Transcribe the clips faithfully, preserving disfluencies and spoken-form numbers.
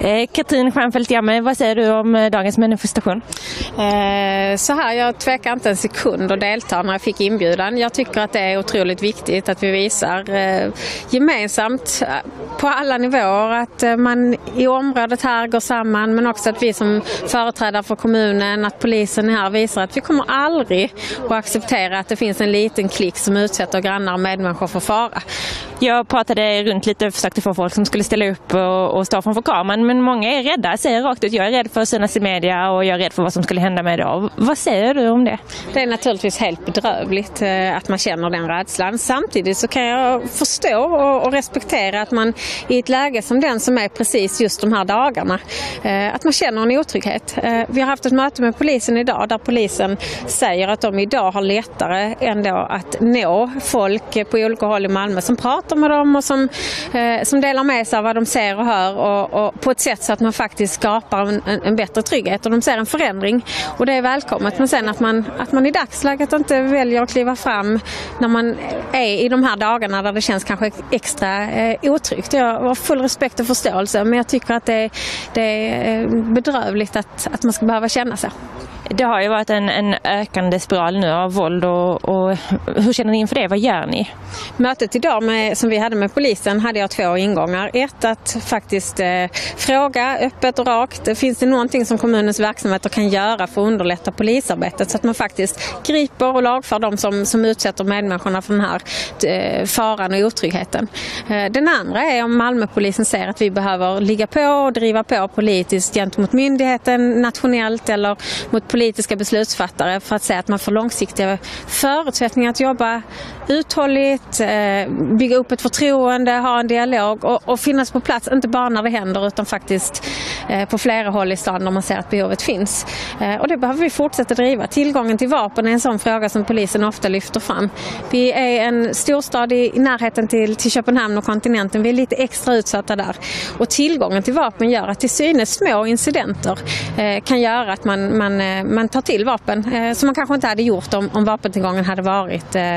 Eh, Katrin Stjernfeldt-Jammeh, vad säger du om dagens manifestation? Eh, så här, jag tvekar inte en sekund att delta när jag fick inbjudan. Jag tycker att det är otroligt viktigt att vi visar eh, gemensamt på alla nivåer att eh, man i området här går samman, men också att vi som företrädare för kommunen, att polisen här visar att vi kommer aldrig att acceptera att det finns en liten klick som utsätter grannar och medmänniskor för fara. Jag pratade runt lite och försökte få folk som skulle ställa upp och, och stå framför kameran, men många är rädda, säger rakt ut. Jag är rädd för att synas i media och jag är rädd för vad som skulle hända med idag. Vad säger du om det? Det är naturligtvis helt bedrövligt eh, att man känner den rädslan. Samtidigt så kan jag förstå och, och respektera att man i ett läge som den som är precis just de här dagarna, eh, att man känner en otrygghet. Eh, vi har haft ett möte med polisen idag där polisen säger att de idag har lättare ändå att nå folk på olika håll i Malmö som pratar med dem och som, eh, som delar med sig av vad de ser och hör och, och på ett sätt så att man faktiskt skapar en, en, en bättre trygghet och de ser en förändring och det är välkommet. Men sen att man, att man i dagsläget inte väljer att kliva fram när man är i de här dagarna där det känns kanske extra eh, otryggt. Jag har full respekt och förståelse, men jag tycker att det, det är bedrövligt att, att man ska behöva känna så. Det har ju varit en, en ökande spiral nu av våld och, och hur känner ni inför det? Vad gör ni? Mötet idag med, som vi hade med polisen hade jag två ingångar. Ett, att faktiskt eh, fråga öppet och rakt. Finns det någonting som kommunens verksamheter kan göra för att underlätta polisarbetet så att man faktiskt griper och lagför de som, som utsätter medmänniskorna för den här eh, faran och otryggheten. Eh, den andra är om Malmöpolisen ser att vi behöver ligga på och driva på politiskt gentemot myndigheten nationellt eller mot politiska beslutsfattare för att säga att man får långsiktiga förutsättningar att jobba uthålligt, bygga upp ett förtroende, ha en dialog och, och finnas på plats, inte bara när det händer utan faktiskt på flera håll i stan där man ser att behovet finns. Och det behöver vi fortsätta driva. Tillgången till vapen är en sån fråga som polisen ofta lyfter fram. Vi är en storstad i, i närheten till, till Köpenhamn och kontinenten. Vi är lite extra utsatta där. Och tillgången till vapen gör att till synes små incidenter eh, kan göra att man, man, eh, man tar till vapen eh, som man kanske inte hade gjort om, om vapentillgången hade varit eh,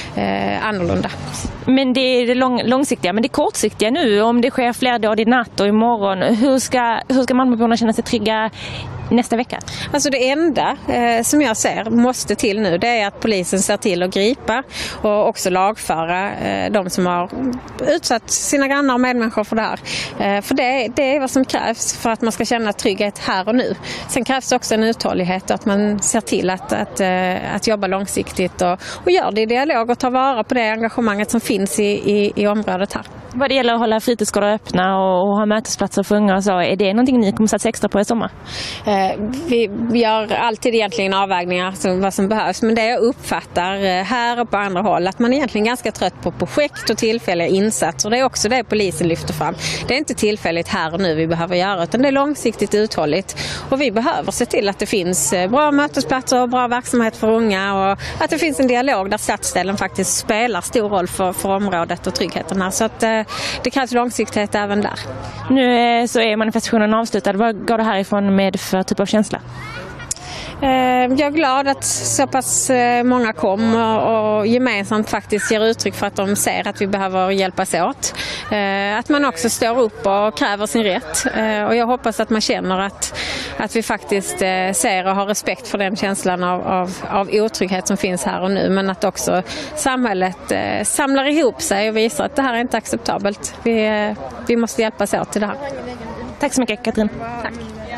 eh, annorlunda. Men det är det lång, långsiktiga, men det är kortsiktiga nu. Om det sker flera dagar i natt och imorgon, hur ska, hur ska Malmöborna känna sig trygga nästa vecka? Alltså det enda eh, som jag ser måste till nu, det är att polisen ser till att gripa och också lagföra eh, de som har utsatt sina grannar och medmänniskor för det här. Eh, för det, det är vad som krävs för att man ska känna trygghet här och nu. Sen krävs också en uthållighet och att man ser till att, att, eh, att jobba långsiktigt och, och gör det i dialog och ta vara på det engagemanget som finns i, i, i området här. Vad det gäller att hålla fritidsgårdar öppna och, och ha mötesplatser för unga och så, är det någonting ni kommer satsa extra på i sommar? Eh, vi, vi gör alltid egentligen avvägningar som vad som behövs, men det jag uppfattar eh, här och på andra håll att man är egentligen ganska trött på projekt och tillfälliga insatser. Det är också det polisen lyfter fram. Det är inte tillfälligt här och nu vi behöver göra, utan det är långsiktigt uthålligt och vi behöver se till att det finns bra mötesplatser och bra verksamhet för unga och att det finns en dialog där stadsdelen faktiskt spelar stor roll för, för området och tryggheten här. Så att eh, det krävs långsiktighet även där. Nu så är manifestationen avslutad. Vad går det härifrån med för typ av känsla? Jag är glad att så pass många kom och gemensamt faktiskt ger uttryck för att de ser att vi behöver hjälpas åt. Att man också står upp och kräver sin rätt. Och jag hoppas att man känner att, att vi faktiskt ser och har respekt för den känslan av, av, av otrygghet som finns här och nu. Men att också samhället samlar ihop sig och visar att det här är inte acceptabelt. Vi, vi måste hjälpas åt till det här. Tack så mycket, Katrin. Tack.